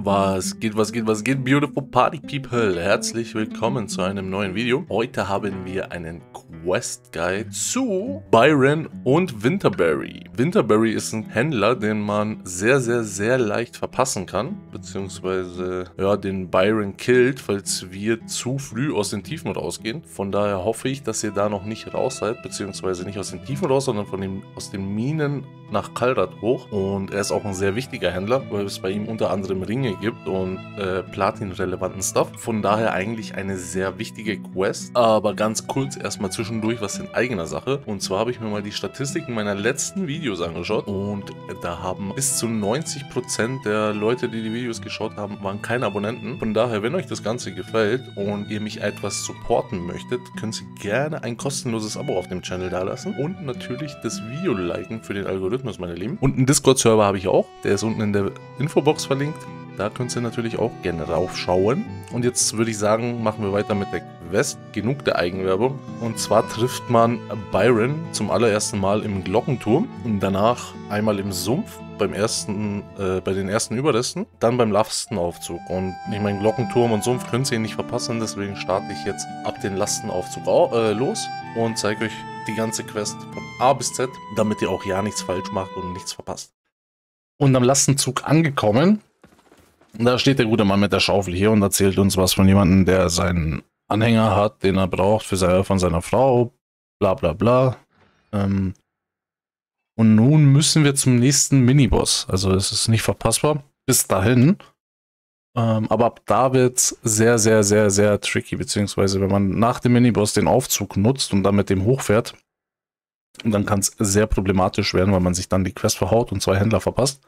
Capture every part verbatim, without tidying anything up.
Was geht, was geht, was geht, beautiful party people? Herzlich willkommen zu einem neuen Video. Heute haben wir einen Quest Guide zu Byron und Winterberry. Winterberry ist ein Händler, den man sehr, sehr, sehr leicht verpassen kann, beziehungsweise ja, den Byron killt, falls wir zu früh aus den Tiefen rausgehen. Von daher hoffe ich, dass ihr da noch nicht raus seid, beziehungsweise nicht aus den Tiefen raus, sondern von dem, aus den Minen nach Kalrat hoch. Und er ist auch ein sehr wichtiger Händler, weil es bei ihm unter anderem Ringe gibt und äh, Platin-relevanten Stuff. Von daher eigentlich eine sehr wichtige Quest. Aber ganz kurz erstmal zwischendurch was in eigener Sache. Und zwar habe ich mir mal die Statistiken meiner letzten Videos angeschaut. Und da haben bis zu neunzig Prozent der Leute, die die Videos geschaut haben, waren keine Abonnenten. Von daher, wenn euch das Ganze gefällt und ihr mich etwas supporten möchtet, könnt ihr gerne ein kostenloses Abo auf dem Channel dalassen. Und natürlich das Video liken für den Algorithmus, meine Lieben. Und einen Discord-Server habe ich auch. Der ist unten in der Infobox verlinkt. Da könnt ihr natürlich auch gerne raufschauen. Und jetzt würde ich sagen, machen wir weiter mit der Quest. Genug der Eigenwerbung. Und zwar trifft man Byron zum allerersten Mal im Glockenturm. Und danach einmal im Sumpf. Beim ersten, äh, bei den ersten Überresten. Dann beim Lastenaufzug. Und ich meine, Glockenturm und Sumpf könnt ihr nicht verpassen. Deswegen starte ich jetzt ab den Lastenaufzug äh, los. Und zeige euch die ganze Quest von A bis Z. Damit ihr auch ja nichts falsch macht und nichts verpasst. Und am Lastenzug angekommen. Da steht der gute Mann mit der Schaufel hier und erzählt uns was von jemandem, der seinen Anhänger hat, den er braucht für seine, von seiner Frau, bla bla bla. Ähm und nun müssen wir zum nächsten Miniboss. Also es ist nicht verpassbar bis dahin. Ähm, aber ab da wird es sehr, sehr, sehr, sehr tricky. Beziehungsweise wenn man nach dem Miniboss den Aufzug nutzt und dann mit dem hochfährt, dann kann es sehr problematisch werden, weil man sich dann die Quest verhaut und zwei Händler verpasst.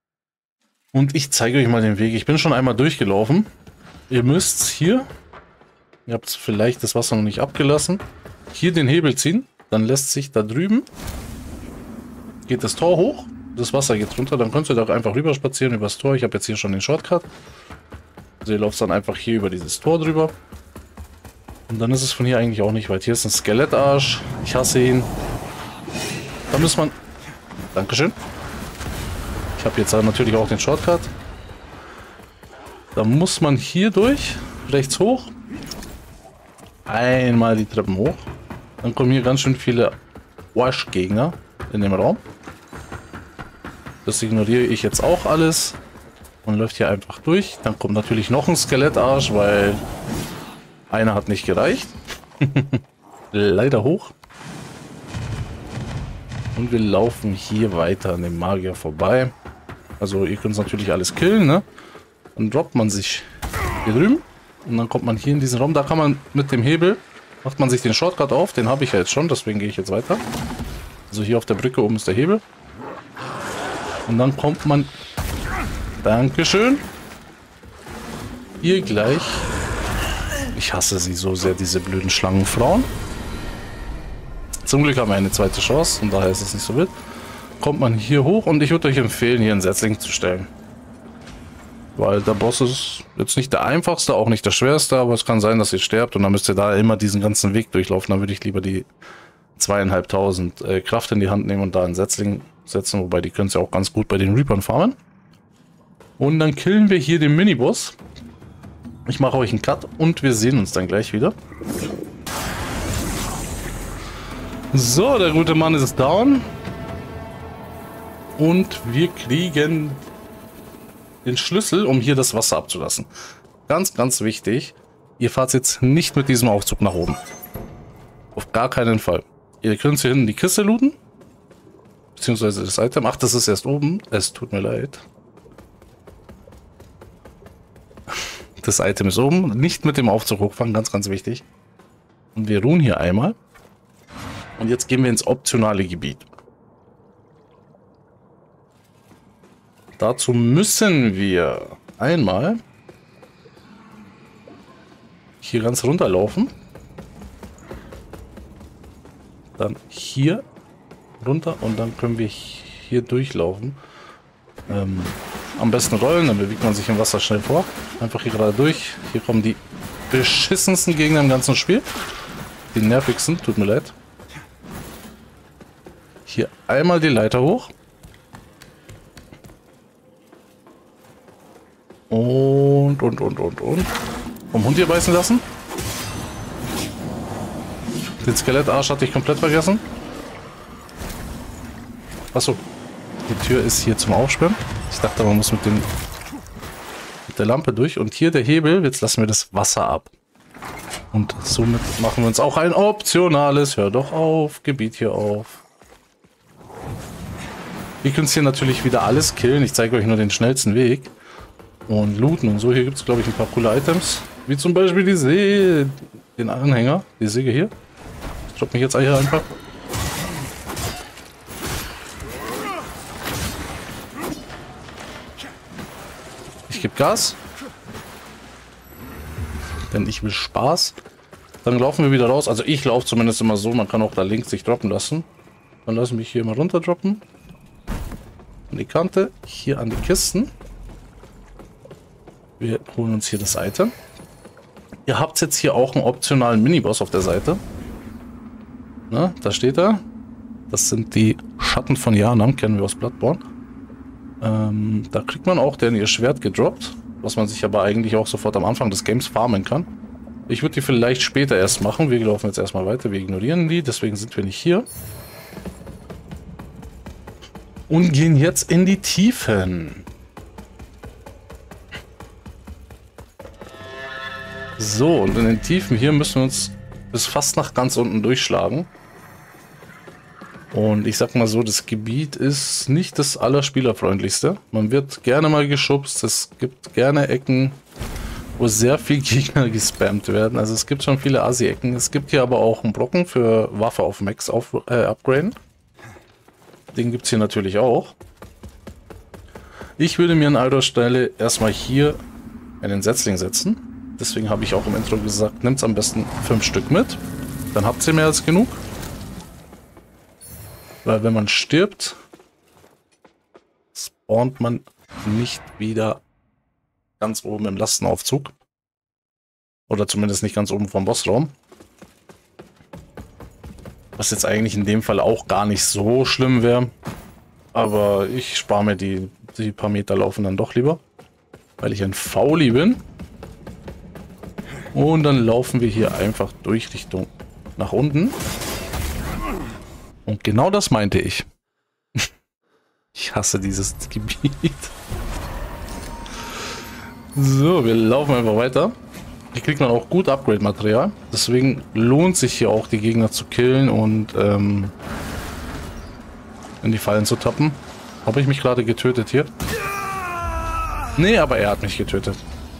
Und ich zeige euch mal den Weg. Ich bin schon einmal durchgelaufen. Ihr müsst hier, ihr habt vielleicht das Wasser noch nicht abgelassen, hier den Hebel ziehen. Dann lässt sich da drüben, geht das Tor hoch, das Wasser geht runter. Dann könnt ihr da auch einfach rüber spazieren über das Tor. Ich habe jetzt hier schon den Shortcut. Also ihr lauft dann einfach hier über dieses Tor drüber. Und dann ist es von hier eigentlich auch nicht weit. Hier ist ein Skelettarsch. Ich hasse ihn. Da muss man... Dankeschön. Ich habe jetzt natürlich auch den Shortcut. Da muss man hier durch, rechts hoch, einmal die Treppen hoch. Dann kommen hier ganz schön viele Wash-Gegner in dem Raum. Das ignoriere ich jetzt auch alles und läuft hier einfach durch. Dann kommt natürlich noch ein Skelettarsch, weil einer hat nicht gereicht. Leider hoch. Und wir laufen hier weiter an dem Magier vorbei. Also ihr könnt es natürlich alles killen, ne? Dann droppt man sich hier drüben. Und dann kommt man hier in diesen Raum. Da kann man mit dem Hebel, macht man sich den Shortcut auf. Den habe ich ja jetzt schon, deswegen gehe ich jetzt weiter. Also hier auf der Brücke oben ist der Hebel. Und dann kommt man... Dankeschön. Hier gleich... Ich hasse sie so sehr, diese blöden Schlangenfrauen. Zum Glück haben wir eine zweite Chance und daher ist es nicht so wild. Kommt man hier hoch und ich würde euch empfehlen, hier einen Setzling zu stellen. Weil der Boss ist jetzt nicht der einfachste, auch nicht der schwerste, aber es kann sein, dass ihr sterbt und dann müsst ihr da immer diesen ganzen Weg durchlaufen. Dann würde ich lieber die zweieinhalbtausend äh, Kraft in die Hand nehmen und da einen Setzling setzen, wobei die können es ja auch ganz gut bei den Reapern farmen. Und dann killen wir hier den Miniboss. Ich mache euch einen Cut und wir sehen uns dann gleich wieder. So, der gute Mann ist down. Und wir kriegen den Schlüssel, um hier das Wasser abzulassen. Ganz, ganz wichtig. Ihr fahrt jetzt nicht mit diesem Aufzug nach oben. Auf gar keinen Fall. Ihr könnt hier hinten die Kiste looten. Beziehungsweise das Item. Ach, das ist erst oben. Es tut mir leid. Das Item ist oben. Nicht mit dem Aufzug hochfahren. Ganz, ganz wichtig. Und wir ruhen hier einmal. Und jetzt gehen wir ins optionale Gebiet. Dazu müssen wir einmal hier ganz runter laufen. Dann hier runter und dann können wir hier durchlaufen. Ähm, am besten rollen, dann bewegt man sich im Wasser schnell vor. Einfach hier gerade durch. Hier kommen die beschissensten Gegner im ganzen Spiel. Die nervigsten, tut mir leid. Hier einmal die Leiter hoch. Und, und, und, und, und. Vom Hund hier beißen lassen. Den Skelettarsch hatte ich komplett vergessen. Achso. Die Tür ist hier zum Aufsperren. Ich dachte, man muss mit dem mit der Lampe durch. Und hier der Hebel. Jetzt lassen wir das Wasser ab. Und somit machen wir uns auch ein optionales, hör doch auf, Gebiet hier auf. Wir können hier natürlich wieder alles killen. Ich zeige euch nur den schnellsten Weg. Und looten und so. Hier gibt es, glaube ich, ein paar coole Items. Wie zum Beispiel die See, den Anhänger, die Säge hier. Ich droppe mich jetzt hier einfach. Ich gebe Gas. Denn ich will Spaß. Dann laufen wir wieder raus. Also ich laufe zumindest immer so. Man kann auch da links sich droppen lassen. Dann lassen wir mich hier mal runter droppen. An die Kante. Hier an die Kisten. Wir holen uns hier das Item. Ihr habt jetzt hier auch einen optionalen Miniboss auf der Seite. Na, da steht er. Das sind die Schatten von Yharnam. Kennen wir aus Bloodborne. Ähm, da kriegt man auch denn ihr Schwert gedroppt. Was man sich aber eigentlich auch sofort am Anfang des Games farmen kann. Ich würde die vielleicht später erst machen. Wir laufen jetzt erstmal weiter. Wir ignorieren die. Deswegen sind wir nicht hier. Und gehen jetzt in die Tiefen. So, und in den Tiefen hier müssen wir uns bis fast nach ganz unten durchschlagen. Und ich sag mal so, das Gebiet ist nicht das allerspielerfreundlichste. Man wird gerne mal geschubst. Es gibt gerne Ecken, wo sehr viel Gegner gespammt werden. Also es gibt schon viele Assi-Ecken. Es gibt hier aber auch einen Brocken für Waffe auf Max auf, äh, upgraden. Den gibt es hier natürlich auch. Ich würde mir an eurer Stelle erstmal hier einen Setzling setzen. Deswegen habe ich auch im Intro gesagt, nehmt am besten fünf Stück mit. Dann habt ihr mehr als genug. Weil wenn man stirbt, spawnt man nicht wieder ganz oben im Lastenaufzug. Oder zumindest nicht ganz oben vom Bossraum. Was jetzt eigentlich in dem Fall auch gar nicht so schlimm wäre. Aber ich spare mir die, die paar Meter laufen dann doch lieber. Weil ich ein Fauli bin. Und dann laufen wir hier einfach durch Richtung nach unten. Und genau das meinte ich. Ich hasse dieses Gebiet. So, wir laufen einfach weiter. Hier kriegt man auch gut Upgrade-Material. Deswegen lohnt sich hier auch, die Gegner zu killen und ähm, in die Fallen zu tappen. Habe ich mich gerade getötet hier? Nee, aber er hat mich getötet.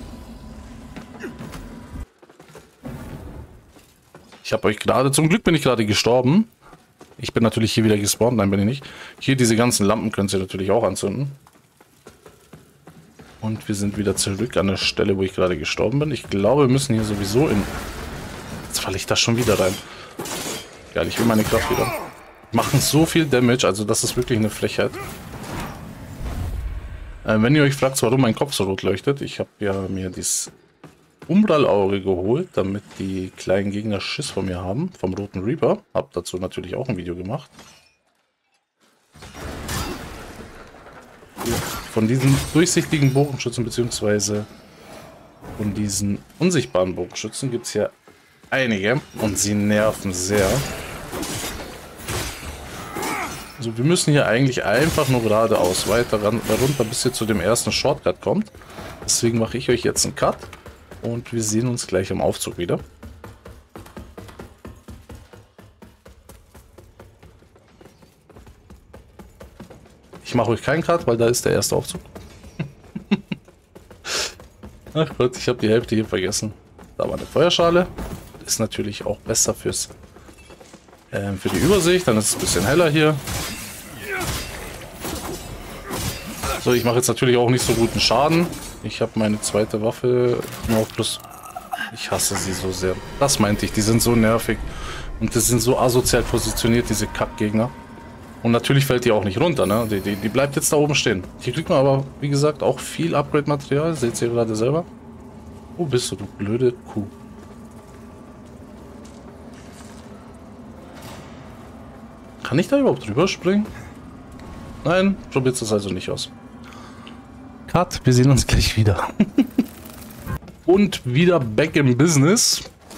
Ich habe euch gerade, zum Glück bin ich gerade gestorben. Ich bin natürlich hier wieder gespawnt, nein bin ich nicht. Hier diese ganzen Lampen könnt ihr natürlich auch anzünden. Und wir sind wieder zurück an der Stelle, wo ich gerade gestorben bin. Ich glaube, wir müssen hier sowieso in... Jetzt falle ich da schon wieder rein. Geil, ich will meine Kraft wieder. Machen so viel Damage, also das ist wirklich eine Frechheit. Äh, wenn ihr euch fragt, warum mein Kopf so rot leuchtet, ich habe ja mir dieses Umbral-Auge geholt, damit die kleinen Gegner Schiss von mir haben, vom roten Reaper. Hab dazu natürlich auch ein Video gemacht. Von diesen durchsichtigen Bogenschützen beziehungsweise von diesen unsichtbaren Bogenschützen gibt es ja einige und sie nerven sehr. Also wir müssen hier eigentlich einfach nur geradeaus weiter ran, runter, bis ihr zu dem ersten Shortcut kommt. Deswegen mache ich euch jetzt einen Cut. Und wir sehen uns gleich am Aufzug wieder. Ich mache euch keinen Cut, weil da ist der erste Aufzug. Ach Gott, ich habe die Hälfte hier vergessen. Da war eine Feuerschale. Ist natürlich auch besser fürs äh, für die Übersicht. Dann ist es ein bisschen heller hier. So, ich mache jetzt natürlich auch nicht so guten Schaden. Ich habe meine zweite Waffe nur auf plus. Ich hasse sie so sehr. Das meinte ich, die sind so nervig. Und die sind so asozial positioniert, diese Kackgegner. Und natürlich fällt die auch nicht runter, ne? Die, die, die bleibt jetzt da oben stehen. Hier kriegt man aber, wie gesagt, auch viel Upgrade-Material. Seht ihr gerade selber. Wo bist du, du blöde Kuh? Kann ich da überhaupt drüber springen? Nein, probiert es also nicht aus. Cut, wir sehen uns gleich wieder. Und wieder back in business.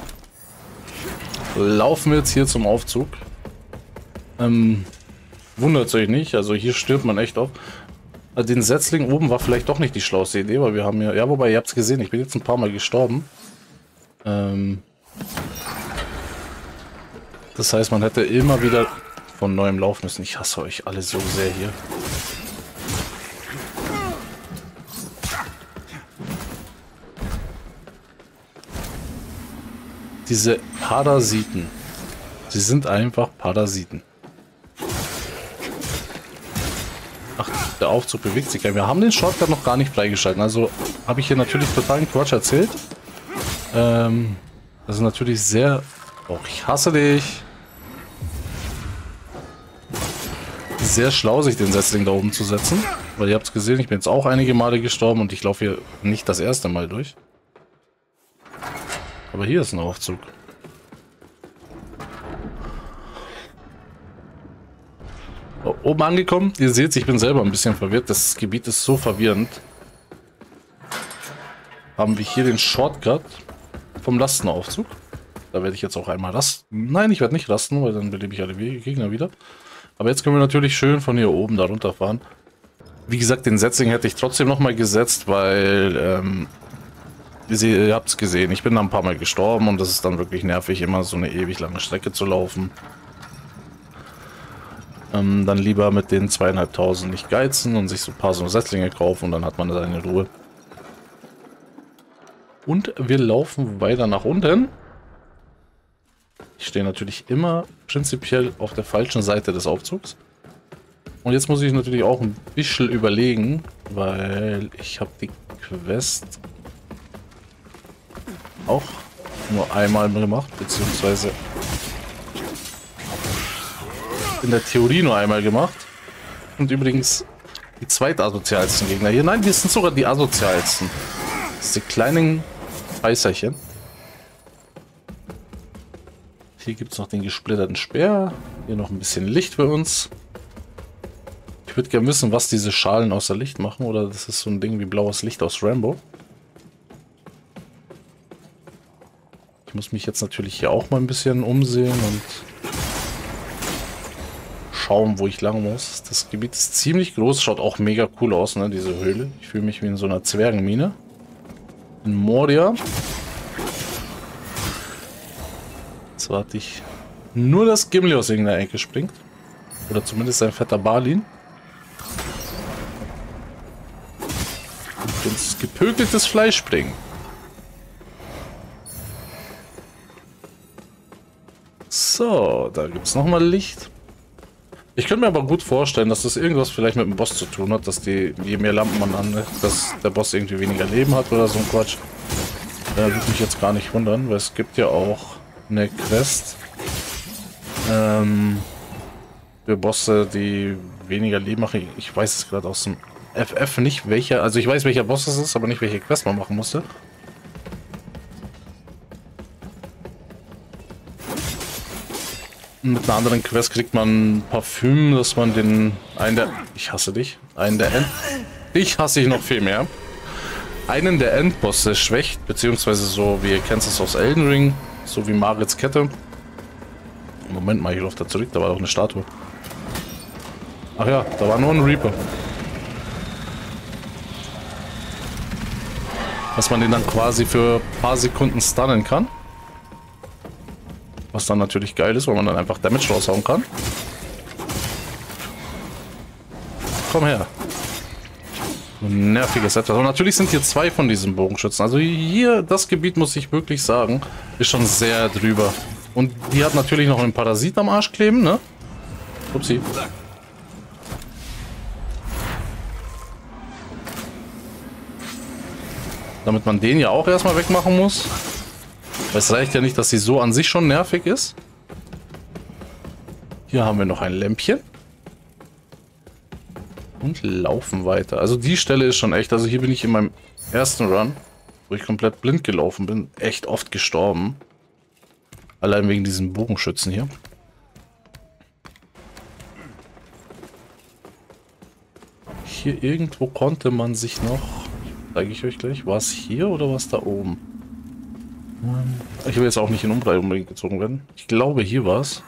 Laufen wir jetzt hier zum Aufzug. Ähm, wundert euch nicht, also hier stirbt man echt oft. Also den Setzling oben war vielleicht doch nicht die schlauste Idee, weil wir haben ja... Ja, wobei, ihr habt es gesehen, ich bin jetzt ein paar Mal gestorben. Ähm, das heißt, man hätte immer wieder von neuem laufen müssen. Ich hasse euch alle so sehr hier. Diese Parasiten. Sie sind einfach Parasiten. Ach, der Aufzug bewegt sich. Wir haben den Shortcut noch gar nicht freigeschalten. Also habe ich hier natürlich totalen Quatsch erzählt. Ähm, das ist natürlich sehr... Oh, ich hasse dich. Sehr schlau, sich den Setzling da oben zu setzen. Weil ihr habt es gesehen, ich bin jetzt auch einige Male gestorben und ich laufe hier nicht das erste Mal durch. Aber hier ist ein Aufzug. Oben angekommen, ihr seht, ich bin selber ein bisschen verwirrt. Das Gebiet ist so verwirrend. Haben wir hier den Shortcut vom Lastenaufzug. Da werde ich jetzt auch einmal rasten. Nein, ich werde nicht rasten, weil dann belebe ich alle Gegner wieder. Aber jetzt können wir natürlich schön von hier oben da runterfahren. Wie gesagt, den Setzling hätte ich trotzdem nochmal gesetzt, weil... Ähm, ihr habt es gesehen, ich bin da ein paar Mal gestorben und das ist dann wirklich nervig, immer so eine ewig lange Strecke zu laufen. Ähm, dann lieber mit den zweieinhalbtausend nicht geizen und sich so ein paar so Setzlinge kaufen und dann hat man seine Ruhe. Und wir laufen weiter nach unten. Ich stehe natürlich immer prinzipiell auf der falschen Seite des Aufzugs. Und jetzt muss ich natürlich auch ein bisschen überlegen, weil ich habe die Quest auch nur einmal gemacht, beziehungsweise in der Theorie nur einmal gemacht. Und übrigens die zweitasozialsten Gegner hier. Nein, die sind sogar die asozialsten. Diese kleinen Weißerchen. Hier gibt es noch den gesplitterten Speer. Hier noch ein bisschen Licht für uns. Ich würde gerne wissen, was diese Schalen außer Licht machen. Oder das ist so ein Ding wie blaues Licht aus Rambo. Ich muss mich jetzt natürlich hier auch mal ein bisschen umsehen und schauen, wo ich lang muss. Das Gebiet ist ziemlich groß, schaut auch mega cool aus, ne, diese Höhle. Ich fühle mich wie in so einer Zwergenmine. In Moria. Jetzt warte ich nur, dass Gimli aus irgendeiner Ecke springt. Oder zumindest sein fetter Balin. Und ins gepökeltes Fleisch springen. So, da gibt es nochmal Licht. Ich könnte mir aber gut vorstellen, dass das irgendwas vielleicht mit dem Boss zu tun hat, dass die, je mehr Lampen man anlegt, dass der Boss irgendwie weniger Leben hat oder so ein Quatsch. Da würde mich jetzt gar nicht wundern, weil es gibt ja auch eine Quest ähm, für Bosse, die weniger Leben machen. Ich weiß es gerade aus dem F F nicht, welcher, also ich weiß, welcher Boss es ist, aber nicht, welche Quest man machen musste. Mit einer anderen Quest kriegt man Parfüm, dass man den einen der... Ich hasse dich. Einen der End... Ich hasse dich noch viel mehr. Einen der Endbosse schwächt, beziehungsweise so, wie ihr kennt es aus Elden Ring, so wie Margits Kette. Moment mal, ich laufe da zurück, da war doch eine Statue. Ach ja, da war nur ein Reaper. Dass man den dann quasi für ein paar Sekunden stunnen kann. Was dann natürlich geil ist, weil man dann einfach Damage raushauen kann. Komm her. Ein nerviges Etwas. Und natürlich sind hier zwei von diesen Bogenschützen. Also hier, das Gebiet, muss ich wirklich sagen, ist schon sehr drüber. Und die hat natürlich noch einen Parasit am Arsch kleben, ne? Upsi. Damit man den ja auch erstmal wegmachen muss. Es reicht ja nicht, dass sie so an sich schon nervig ist. Hier haben wir noch ein Lämpchen. Und laufen weiter. Also die Stelle ist schon echt. Also hier bin ich in meinem ersten Run, wo ich komplett blind gelaufen bin, echt oft gestorben. Allein wegen diesen Bogenschützen hier. hier irgendwo konnte man sich noch... Zeige ich euch gleich. War es hier oder war es da oben? Ich will jetzt auch nicht in Umbrai unbedingt gezogen werden. Ich glaube, hier war es.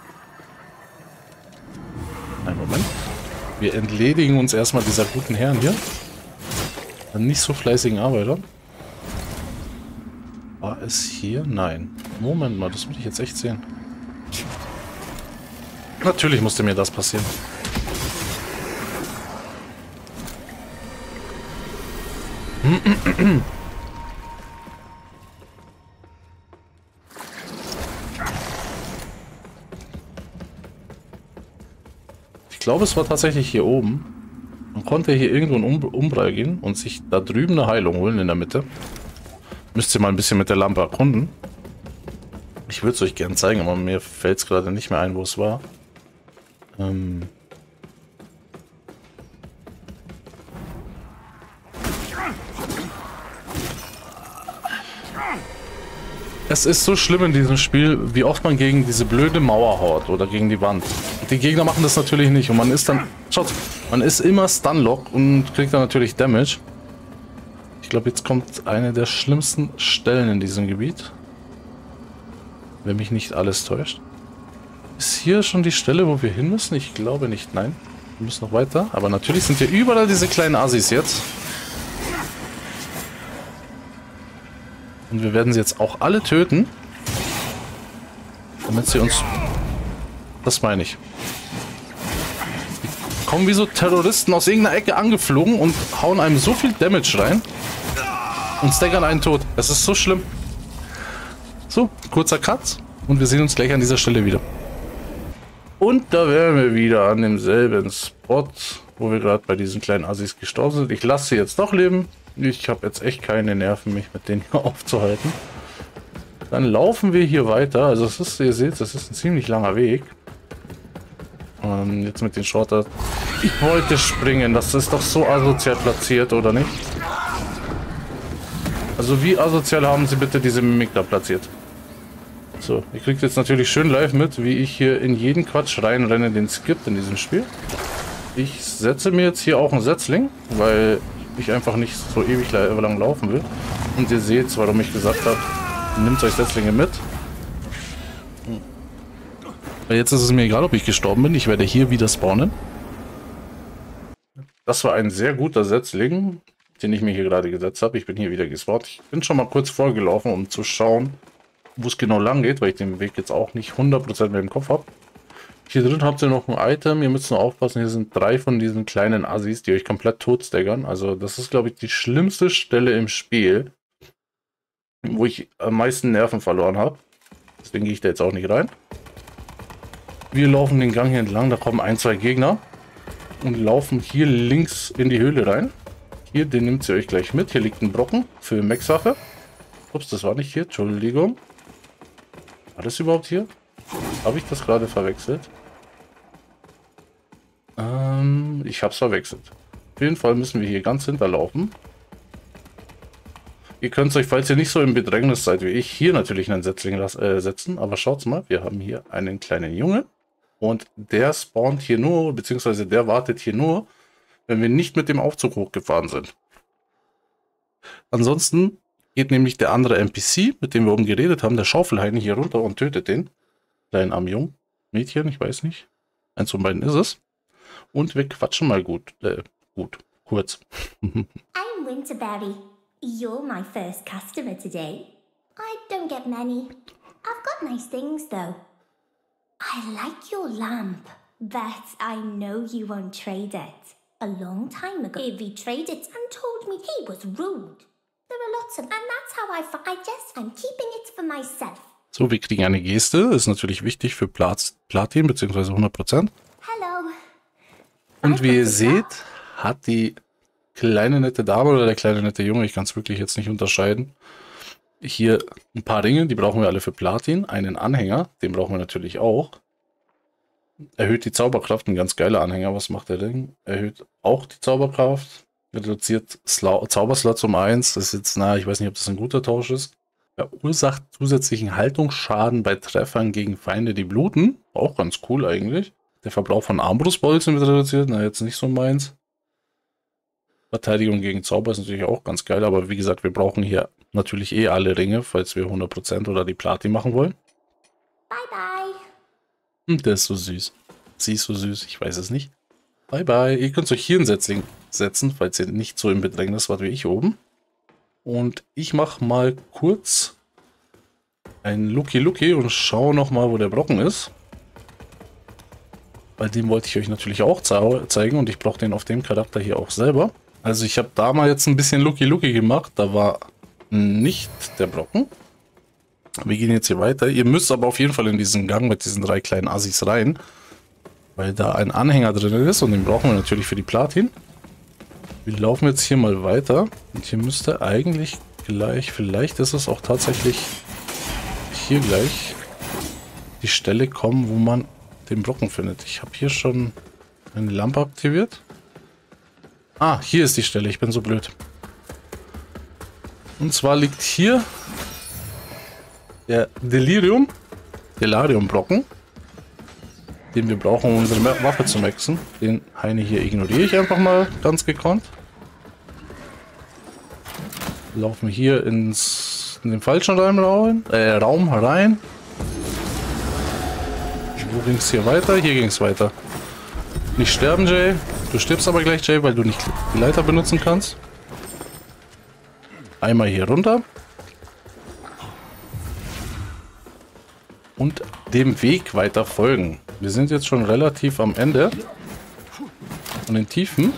Einen Moment. Wir entledigen uns erstmal dieser guten Herren hier. Nicht so fleißigen Arbeiter. War es hier? Nein. Moment mal, das muss ich jetzt echt sehen. Natürlich musste mir das passieren. Ich glaube, es war tatsächlich hier oben. Man konnte hier irgendwo in um Umbral gehen und sich da drüben eine Heilung holen in der Mitte. Müsst ihr mal ein bisschen mit der Lampe erkunden. Ich würde es euch gerne zeigen, aber mir fällt es gerade nicht mehr ein, wo es war. Ähm... Es ist so schlimm in diesem Spiel, wie oft man gegen diese blöde Mauer haut oder gegen die Wand. Die Gegner machen das natürlich nicht und man ist dann... Schaut, man ist immer Stunlock und kriegt dann natürlich Damage. Ich glaube, jetzt kommt eine der schlimmsten Stellen in diesem Gebiet. Wenn mich nicht alles täuscht. Ist hier schon die Stelle, wo wir hin müssen? Ich glaube nicht, nein. Wir müssen noch weiter. Aber natürlich sind hier überall diese kleinen Assis jetzt. Und wir werden sie jetzt auch alle töten. Damit sie uns... Das meine ich. Die kommen wie so Terroristen aus irgendeiner Ecke angeflogen und hauen einem so viel Damage rein. Und staggern einen tot. Das ist so schlimm. So, kurzer Cut. Und wir sehen uns gleich an dieser Stelle wieder. Und da wären wir wieder an demselben Spot, wo wir gerade bei diesen kleinen Assis gestorben sind. Ich lasse sie jetzt doch leben. Ich habe jetzt echt keine Nerven, mich mit denen hier aufzuhalten. Dann laufen wir hier weiter. Also es ist, ihr seht, das ist ein ziemlich langer Weg. Und jetzt mit den Shorter. Ich wollte springen. Das ist doch so asozial platziert, oder nicht? Also wie asozial haben sie bitte diese Mimik da platziert? So, ihr kriegt jetzt natürlich schön live mit, wie ich hier in jeden Quatsch reinrenne, den es gibt in diesem Spiel. Ich setze mir jetzt hier auch einen Setzling, weil ich einfach nicht so ewig lang laufen will. Und ihr seht, warum ich gesagt habe, nehmt euch Setzlinge mit. Jetzt ist es mir egal, ob ich gestorben bin. Ich werde hier wieder spawnen. Das war ein sehr guter Setzling, den ich mir hier gerade gesetzt habe. Ich bin hier wieder gespawnt. Ich bin schon mal kurz vorgelaufen, um zu schauen, wo es genau lang geht, weil ich den Weg jetzt auch nicht hundert Prozent mehr im Kopf habe. Hier drin habt ihr noch ein Item. Ihr müsst nur aufpassen, hier sind drei von diesen kleinen Assis, die euch komplett tot staggern. Also das ist, glaube ich, die schlimmste Stelle im Spiel, wo ich am meisten Nerven verloren habe. Deswegen gehe ich da jetzt auch nicht rein. Wir laufen den Gang hier entlang, da kommen ein, zwei Gegner und laufen hier links in die Höhle rein. Hier, den nimmt ihr euch gleich mit. Hier liegt ein Brocken für Mech-Sache. Ups, das war nicht hier, Entschuldigung. War das überhaupt hier? Habe ich das gerade verwechselt? Ähm, ich habe es verwechselt. Auf jeden Fall müssen wir hier ganz hinterlaufen. Ihr könnt euch, falls ihr nicht so im Bedrängnis seid wie ich, hier natürlich einen Setzling äh, setzen. Aber schaut mal, wir haben hier einen kleinen Junge. Und der spawnt hier nur, beziehungsweise der wartet hier nur, wenn wir nicht mit dem Aufzug hochgefahren sind. Ansonsten geht nämlich der andere N P C, mit dem wir oben geredet haben, der Schaufelheini, hier runter und tötet den. Kleinen armen Jungen. Mädchen, ich weiß nicht. Eins von beiden ist es. Und wir quatschen mal gut. Äh, gut. Kurz. I'm Winterberry. You're my first customer today. I don't get many. I've got nice things though. I like your lamp, but I know you won't trade it. A long time ago, Ivy traded it and told me he was rude. There are lots of, and that's how I, I just, I'm keeping it for myself. So, wir kriegen eine Geste. Ist natürlich wichtig für Plat Platin, beziehungsweise hundert Prozent. Hello. Und wie ihr seht, hat die kleine nette Dame oder der kleine nette Junge, ich kann es wirklich jetzt nicht unterscheiden, hier ein paar Ringe, die brauchen wir alle für Platin. Einen Anhänger, den brauchen wir natürlich auch. Erhöht die Zauberkraft, ein ganz geiler Anhänger. Was macht der Ring? Erhöht auch die Zauberkraft. Reduziert Sla Zauberslots um eins. Das ist jetzt, na, ich weiß nicht, ob das ein guter Tausch ist. Verursacht zusätzlichen Haltungsschaden bei Treffern gegen Feinde, die bluten. Auch ganz cool eigentlich. Der Verbrauch von Armbrustbolzen wird reduziert. Na, jetzt nicht so meins. Verteidigung gegen Zauber ist natürlich auch ganz geil, aber wie gesagt, wir brauchen hier natürlich eh alle Ringe, falls wir hundert Prozent oder die Platin machen wollen. Bye bye. Und der ist so süß. Sie ist so süß, ich weiß es nicht. Bye bye. Ihr könnt euch hier einen Setzling setzen, falls ihr nicht so im Bedrängnis wart wie ich oben. Und ich mache mal kurz ein Lucky Lucky und schaue nochmal, wo der Brocken ist. Bei dem wollte ich euch natürlich auch zeigen und ich brauche den auf dem Charakter hier auch selber. Also ich habe da mal jetzt ein bisschen Lucky Lucky gemacht, da war nicht der Brocken. Wir gehen jetzt hier weiter. Ihr müsst aber auf jeden Fall in diesen Gang mit diesen drei kleinen Assis rein, weil da ein Anhänger drin ist und den brauchen wir natürlich für die Platin. Wir laufen jetzt hier mal weiter und hier müsste eigentlich gleich, vielleicht ist es auch tatsächlich hier gleich die Stelle kommen, wo man den Brocken findet. Ich habe hier schon eine Lampe aktiviert. Ah, hier ist die Stelle, ich bin so blöd. Und zwar liegt hier der Delirium, Delirium-Brocken, den wir brauchen, um unsere Waffe zu maxen. Den Heini hier ignoriere ich einfach mal ganz gekonnt. Laufen hier ins, in den falschen Raum rein. Äh, Raum rein. Wo ging es hier weiter? Hier ging es weiter. Nicht sterben, Jay. Du stirbst aber gleich, Jay, weil du nicht die Leiter benutzen kannst. Einmal hier runter. Und dem Weg weiter folgen. Wir sind jetzt schon relativ am Ende. Von den Tiefen.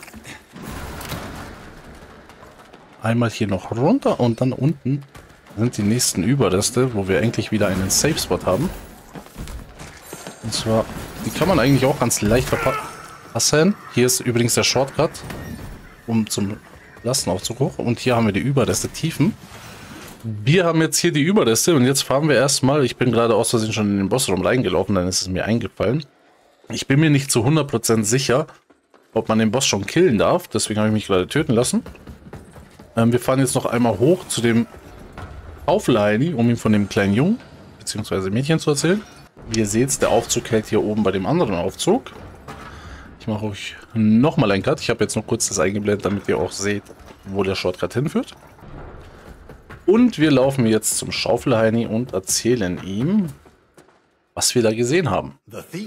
Einmal hier noch runter und dann unten sind die nächsten Überreste, wo wir eigentlich wieder einen Safe Spot haben. Und zwar, die kann man eigentlich auch ganz leicht verpassen. Hier ist übrigens der Shortcut, um zum Lastenaufzug hoch. Und hier haben wir die Überreste Tiefen. Wir haben jetzt hier die Überreste und jetzt fahren wir erstmal. Ich bin gerade aus Versehen schon in den Bossraum reingelaufen, dann ist es mir eingefallen. Ich bin mir nicht zu hundert Prozent sicher, ob man den Boss schon killen darf. Deswegen habe ich mich gerade töten lassen. Ähm, wir fahren jetzt noch einmal hoch zu dem Aufleini, um ihm von dem kleinen Jungen bzw. Mädchen zu erzählen. Wie ihr seht, der Aufzug hält hier oben bei dem anderen Aufzug. Ich mache euch nochmal einen Cut. Ich habe jetzt noch kurz das eingeblendet, damit ihr auch seht, wo der Shortcut hinführt. Und wir laufen jetzt zum Schaufelheini und erzählen ihm, was wir da gesehen haben.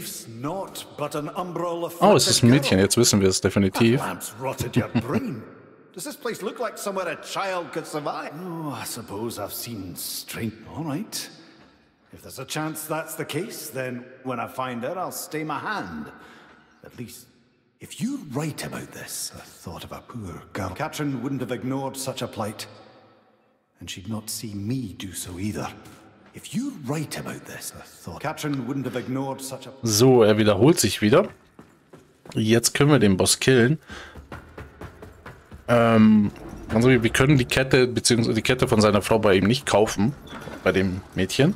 Oh, es ist ein Mädchen, jetzt wissen wir es definitiv. Does this place look like somewhere a child could survive? Oh, I suppose I've seen strange... All right. If there's a chance that's the case, then when I find her, I'll stay my hand. At least, if you're right about this, I thought of a poor girl. Katrin wouldn't have ignored such a plight. And she'd not see me do so either. If you're right about this, I thought Katrin wouldn't have ignored such a... So, er wiederholt sich wieder. Jetzt können wir den Boss killen. Ähm, also wir können die Kette, beziehungsweise die Kette von seiner Frau bei ihm nicht kaufen. Bei dem Mädchen.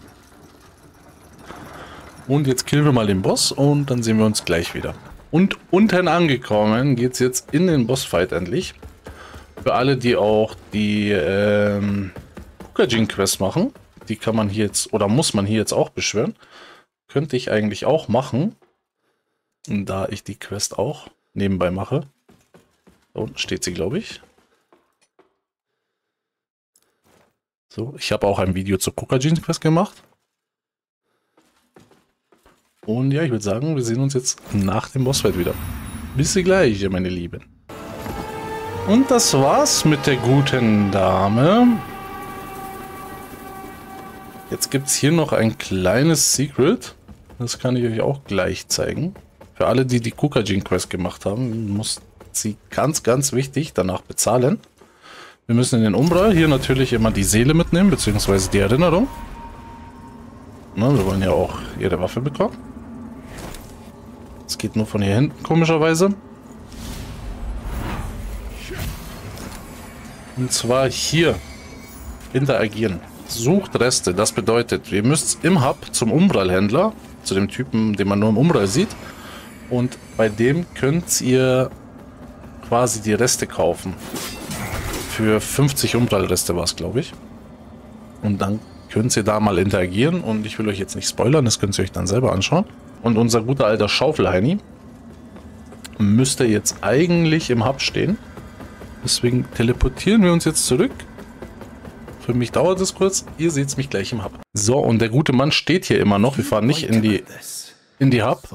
Und jetzt killen wir mal den Boss und dann sehen wir uns gleich wieder. Und unten angekommen geht es jetzt in den Bossfight endlich. Für alle, die auch die ähm, Kukajin Quest machen, die kann man hier jetzt, oder muss man hier jetzt auch beschwören. Könnte ich eigentlich auch machen. Da ich die Quest auch nebenbei mache. Da unten steht sie, glaube ich. So, ich habe auch ein Video zur Kukajin Quest gemacht. Und ja, ich würde sagen, wir sehen uns jetzt nach dem Bossfight wieder. Bis gleich, meine Lieben. Und das war's mit der guten Dame. Jetzt gibt es hier noch ein kleines Secret. Das kann ich euch auch gleich zeigen. Für alle, die die Kukajin Quest gemacht haben, muss sie ganz, ganz wichtig danach bezahlen. Wir müssen in den Umbral hier natürlich immer die Seele mitnehmen, beziehungsweise die Erinnerung. Na, wir wollen ja auch ihre Waffe bekommen. Es geht nur von hier hinten, komischerweise. Und zwar hier interagieren. Sucht Reste. Das bedeutet, ihr müsst im Hub zum Umbral-Händler, zu dem Typen, den man nur im Umbral sieht. Und bei dem könnt ihr quasi die Reste kaufen. Für fünfzig Umbral-Reste war es, glaube ich. Und dann könnt ihr da mal interagieren. Und ich will euch jetzt nicht spoilern, das könnt ihr euch dann selber anschauen. Und unser guter alter Schaufelheini müsste jetzt eigentlich im Hub stehen. Deswegen teleportieren wir uns jetzt zurück. Für mich dauert es kurz. Ihr seht mich gleich im Hub. So, und der gute Mann steht hier immer noch. Wir fahren nicht in die, in die Hub,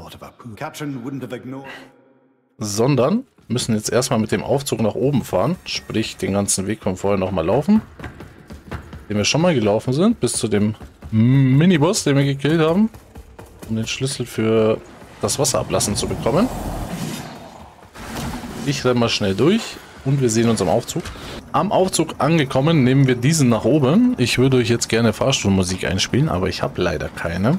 sondern müssen jetzt erstmal mit dem Aufzug nach oben fahren. Sprich, den ganzen Weg von vorher nochmal laufen. Den wir schon mal gelaufen sind, bis zu dem Miniboss, den wir gekillt haben. Um den Schlüssel für das Wasser ablassen zu bekommen. Ich renne mal schnell durch und wir sehen uns am Aufzug. Am Aufzug angekommen, nehmen wir diesen nach oben. Ich würde euch jetzt gerne Fahrstuhlmusik einspielen, aber ich habe leider keine.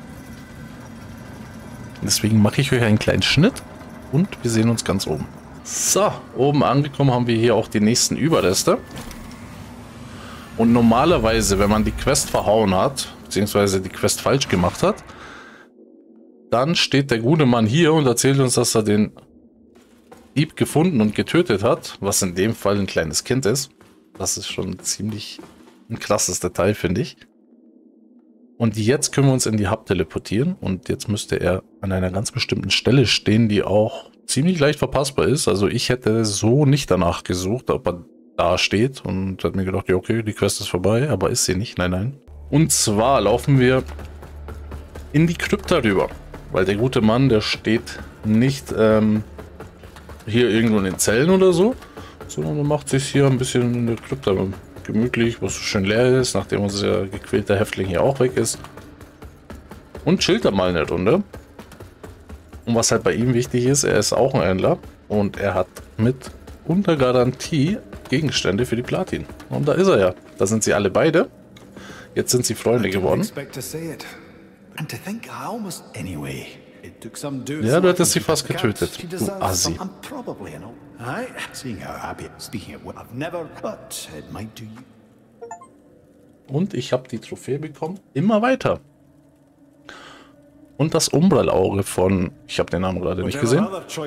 Deswegen mache ich euch einen kleinen Schnitt und wir sehen uns ganz oben. So, oben angekommen haben wir hier auch die nächsten Überreste. Und normalerweise, wenn man die Quest verhauen hat, beziehungsweise die Quest falsch gemacht hat, dann steht der gute Mann hier und erzählt uns, dass er den Dieb gefunden und getötet hat, was in dem Fall ein kleines Kind ist. Das ist schon ziemlich ein krasses Detail, finde ich. Und jetzt können wir uns in die Hub teleportieren und jetzt müsste er an einer ganz bestimmten Stelle stehen, die auch ziemlich leicht verpassbar ist. Also ich hätte so nicht danach gesucht, ob er da steht und hat mir gedacht, ja okay, die Quest ist vorbei, aber ist sie nicht, nein, nein. Und zwar laufen wir in die Krypta rüber, weil der gute Mann, der steht nicht ähm, hier irgendwo in den Zellen oder so, sondern er macht sich hier ein bisschen in der Krypta gemütlich, wo es so schön leer ist, nachdem unser gequälter Häftling hier auch weg ist. Und chillt da mal eine Runde. Und was halt bei ihm wichtig ist, er ist auch ein Händler und er hat mit unter Garantie Gegenstände für die Platin. Und da ist er ja. Da sind sie alle beide. Jetzt sind sie Freunde geworden. Ja, du hättest sie fast getötet, du Assi. Und ich habe die Trophäe bekommen. Immer weiter. Und das Umbral-Auge von... Ich habe den Namen gerade nicht gesehen.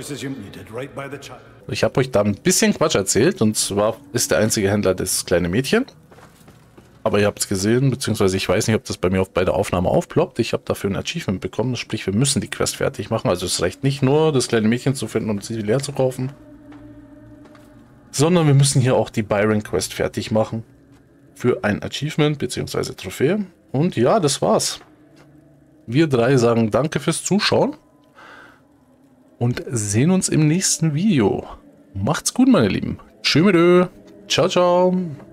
Ich habe euch da ein bisschen Quatsch erzählt. Und zwar ist der einzige Händler das kleine Mädchen. Aber ihr habt es gesehen, beziehungsweise ich weiß nicht, ob das bei mir auf bei der Aufnahme aufploppt. Ich habe dafür ein Achievement bekommen. Sprich, wir müssen die Quest fertig machen. Also es reicht nicht nur, das kleine Mädchen zu finden und sie leer zu kaufen. Sondern wir müssen hier auch die Byron Quest fertig machen. Für ein Achievement, beziehungsweise Trophäe. Und ja, das war's. Wir drei sagen danke fürs Zuschauen. Und sehen uns im nächsten Video. Macht's gut, meine Lieben. Tschüss. Ciao, ciao.